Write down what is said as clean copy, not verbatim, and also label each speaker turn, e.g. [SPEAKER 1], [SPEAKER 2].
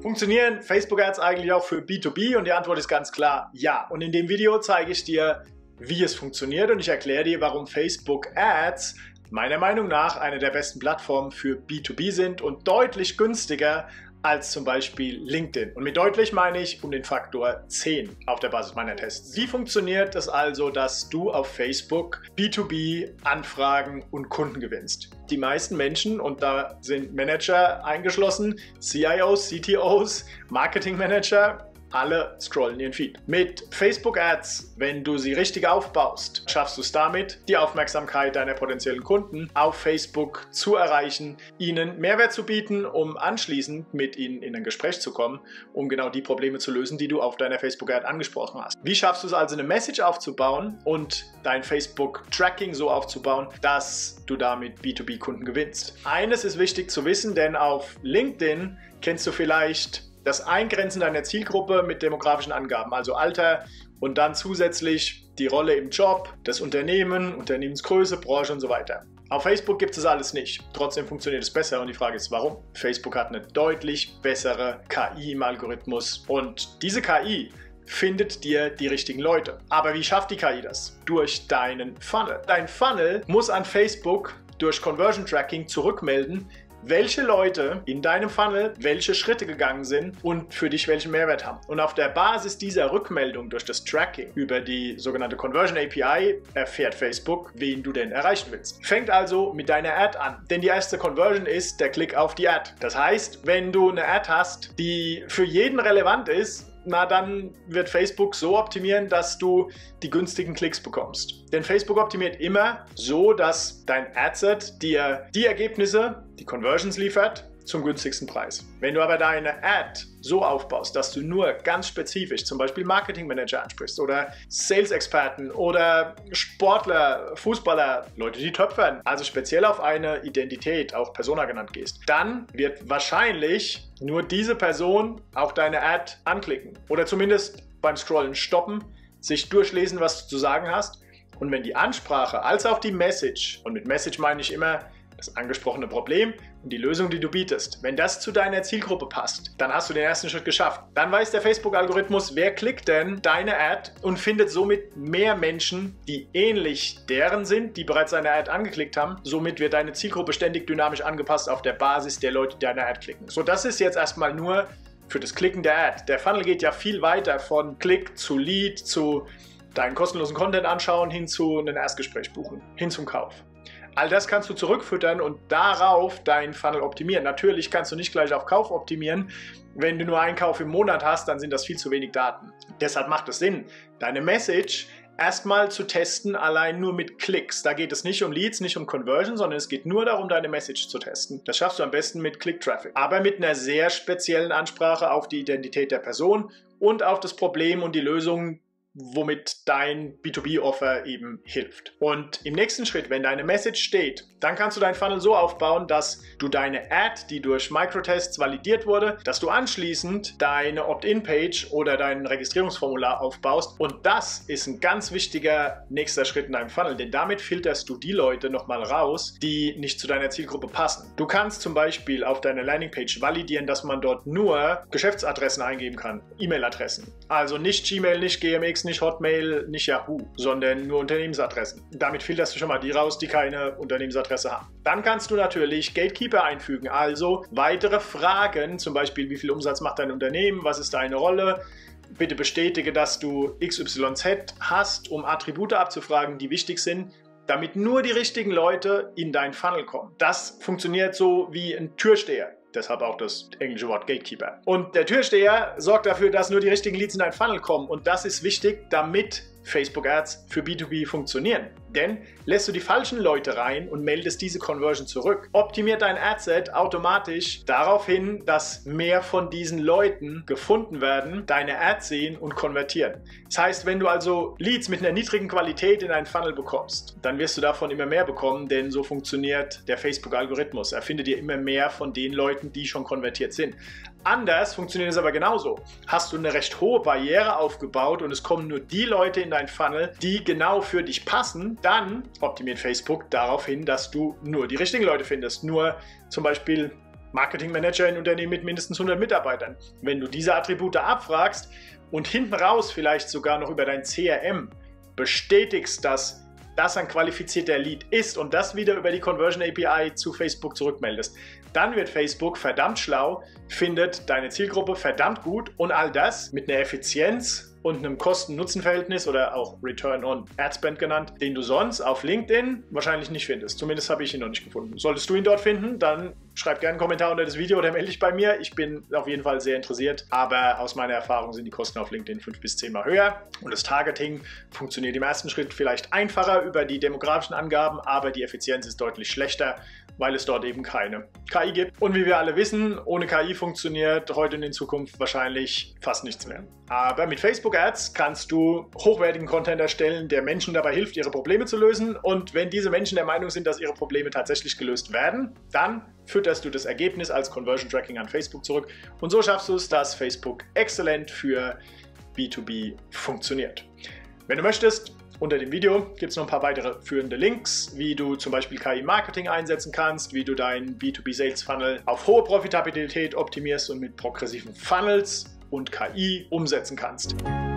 [SPEAKER 1] Funktionieren Facebook-Ads eigentlich auch für B2B? Und die Antwort ist ganz klar ja. Und in dem Video zeige ich dir, wie es funktioniert und ich erkläre dir, warum Facebook-Ads meiner Meinung nach eine der besten Plattformen für B2B sind und deutlich günstiger als zum Beispiel LinkedIn. Und mit deutlich meine ich um den Faktor 10 auf der Basis meiner Tests. Wie funktioniert es also, dass du auf Facebook B2B Anfragen und Kunden gewinnst? Die meisten Menschen, und da sind Manager eingeschlossen, CIOs, CTOs, Marketing Manager, alle scrollen ihren Feed. Mit Facebook Ads, wenn du sie richtig aufbaust, schaffst du es damit, die Aufmerksamkeit deiner potenziellen Kunden auf Facebook zu erreichen, ihnen Mehrwert zu bieten, um anschließend mit ihnen in ein Gespräch zu kommen, um genau die Probleme zu lösen, die du auf deiner Facebook Ad angesprochen hast. Wie schaffst du es also, eine Message aufzubauen und dein Facebook Tracking so aufzubauen, dass du damit B2B-Kunden gewinnst? Eines ist wichtig zu wissen, denn auf LinkedIn kennst du vielleicht das Eingrenzen deiner Zielgruppe mit demografischen Angaben, also Alter und dann zusätzlich die Rolle im Job, das Unternehmen, Unternehmensgröße, Branche und so weiter. Auf Facebook gibt es alles nicht. Trotzdem funktioniert es besser und die Frage ist, warum? Facebook hat eine deutlich bessere KI im Algorithmus und diese KI findet dir die richtigen Leute. Aber wie schafft die KI das? Durch deinen Funnel. Dein Funnel muss an Facebook durch Conversion Tracking zurückmelden, welche Leute in deinem Funnel welche Schritte gegangen sind und für dich welchen Mehrwert haben. Und auf der Basis dieser Rückmeldung durch das Tracking über die sogenannte Conversion API erfährt Facebook, wen du denn erreichen willst. Fängt also mit deiner Ad an, denn die erste Conversion ist der Klick auf die Ad. Das heißt, wenn du eine Ad hast, die für jeden relevant ist, na dann wird Facebook so optimieren, dass du die günstigen Klicks bekommst. Denn Facebook optimiert immer so, dass dein Adset dir die Ergebnisse, die Conversions liefert, zum günstigsten Preis. Wenn du aber deine Ad so aufbaust, dass du nur ganz spezifisch zum Beispiel Marketing Manager ansprichst oder Sales-Experten oder Sportler, Fußballer, Leute, die töpfern, also speziell auf eine Identität, auch Persona genannt gehst, dann wird wahrscheinlich nur diese Person auch deine Ad anklicken oder zumindest beim Scrollen stoppen, sich durchlesen, was du zu sagen hast, und wenn die Ansprache als auch die Message, und mit Message meine ich immer das angesprochene Problem und die Lösung, die du bietest, wenn das zu deiner Zielgruppe passt, dann hast du den ersten Schritt geschafft. Dann weiß der Facebook-Algorithmus, wer klickt denn deine Ad und findet somit mehr Menschen, die ähnlich deren sind, die bereits deine Ad angeklickt haben. Somit wird deine Zielgruppe ständig dynamisch angepasst auf der Basis der Leute, die deine Ad klicken. So, das ist jetzt erstmal nur für das Klicken der Ad. Der Funnel geht ja viel weiter von Klick zu Lead, zu deinen kostenlosen Content anschauen, hin zu einem Erstgespräch buchen, hin zum Kauf. All das kannst du zurückfüttern und darauf deinen Funnel optimieren. Natürlich kannst du nicht gleich auf Kauf optimieren. Wenn du nur einen Kauf im Monat hast, dann sind das viel zu wenig Daten. Deshalb macht es Sinn, deine Message erstmal zu testen, allein nur mit Klicks. Da geht es nicht um Leads, nicht um Conversion, sondern es geht nur darum, deine Message zu testen. Das schaffst du am besten mit Click-Traffic, aber mit einer sehr speziellen Ansprache auf die Identität der Person und auf das Problem und die Lösung, womit dein B2B-Offer eben hilft. Und im nächsten Schritt, wenn deine Message steht, dann kannst du deinen Funnel so aufbauen, dass du deine Ad, die durch Microtests validiert wurde, dass du anschließend deine Opt-in-Page oder dein Registrierungsformular aufbaust. Und das ist ein ganz wichtiger nächster Schritt in deinem Funnel, denn damit filterst du die Leute nochmal raus, die nicht zu deiner Zielgruppe passen. Du kannst zum Beispiel auf deiner Landingpage validieren, dass man dort nur Geschäftsadressen eingeben kann, E-Mail-Adressen. Also nicht Gmail, nicht GMX, nicht Hotmail, nicht Yahoo, sondern nur Unternehmensadressen. Damit filterst du schon mal die raus, die keine Unternehmensadresse haben. Dann kannst du natürlich Gatekeeper einfügen, also weitere Fragen, zum Beispiel wie viel Umsatz macht dein Unternehmen, was ist deine Rolle, bitte bestätige, dass du XYZ hast, um Attribute abzufragen, die wichtig sind, damit nur die richtigen Leute in dein Funnel kommen. Das funktioniert so wie ein Türsteher. Deshalb auch das englische Wort Gatekeeper. Und der Türsteher sorgt dafür, dass nur die richtigen Leads in dein Funnel kommen. Und das ist wichtig, damit Facebook Ads für B2B funktionieren. Denn lässt du die falschen Leute rein und meldest diese Conversion zurück, optimiert dein Adset automatisch darauf hin, dass mehr von diesen Leuten gefunden werden, deine Ads sehen und konvertieren. Das heißt, wenn du also Leads mit einer niedrigen Qualität in einen Funnel bekommst, dann wirst du davon immer mehr bekommen, denn so funktioniert der Facebook-Algorithmus. Er findet dir immer mehr von den Leuten, die schon konvertiert sind. Anders funktioniert es aber genauso. Hast du eine recht hohe Barriere aufgebaut und es kommen nur die Leute in dein Funnel, die genau für dich passen, dann optimiert Facebook darauf hin, dass du nur die richtigen Leute findest. Nur zum Beispiel Marketingmanager in Unternehmen mit mindestens 100 Mitarbeitern. Wenn du diese Attribute abfragst und hinten raus vielleicht sogar noch über dein CRM bestätigst, dass das ein qualifizierter Lead ist und das wieder über die Conversion API zu Facebook zurückmeldest, dann wird Facebook verdammt schlau, findet deine Zielgruppe verdammt gut und all das mit einer Effizienz und einem Kosten-Nutzen-Verhältnis oder auch Return on Ad Spend genannt, den du sonst auf LinkedIn wahrscheinlich nicht findest. Zumindest habe ich ihn noch nicht gefunden. Solltest du ihn dort finden, dann schreib gerne einen Kommentar unter das Video oder melde dich bei mir. Ich bin auf jeden Fall sehr interessiert, aber aus meiner Erfahrung sind die Kosten auf LinkedIn 5 bis 10 Mal höher und das Targeting funktioniert im ersten Schritt vielleicht einfacher über die demografischen Angaben, aber die Effizienz ist deutlich schlechter, weil es dort eben keine KI gibt. Und wie wir alle wissen, ohne KI funktioniert heute und in Zukunft wahrscheinlich fast nichts mehr. Aber mit Facebook Ads kannst du hochwertigen Content erstellen, der Menschen dabei hilft, ihre Probleme zu lösen. Und wenn diese Menschen der Meinung sind, dass ihre Probleme tatsächlich gelöst werden, dann fütterst du das Ergebnis als Conversion Tracking an Facebook zurück. Und so schaffst du es, dass Facebook exzellent für B2B funktioniert. Wenn du möchtest, unter dem Video gibt es noch ein paar weitere führende Links, wie du zum Beispiel KI-Marketing einsetzen kannst, wie du deinen B2B-Sales-Funnel auf hohe Profitabilität optimierst und mit progressiven Funnels und KI umsetzen kannst.